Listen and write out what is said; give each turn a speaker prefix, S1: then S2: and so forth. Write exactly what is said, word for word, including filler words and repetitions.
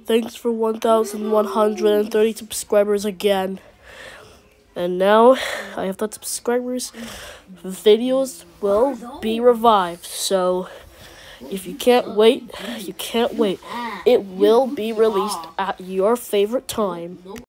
S1: Thanks for one thousand one hundred thirty subscribers again. And now I have that subscribers. Videos will be revived. So if you can't wait, you can't wait. It will be released at your favorite time.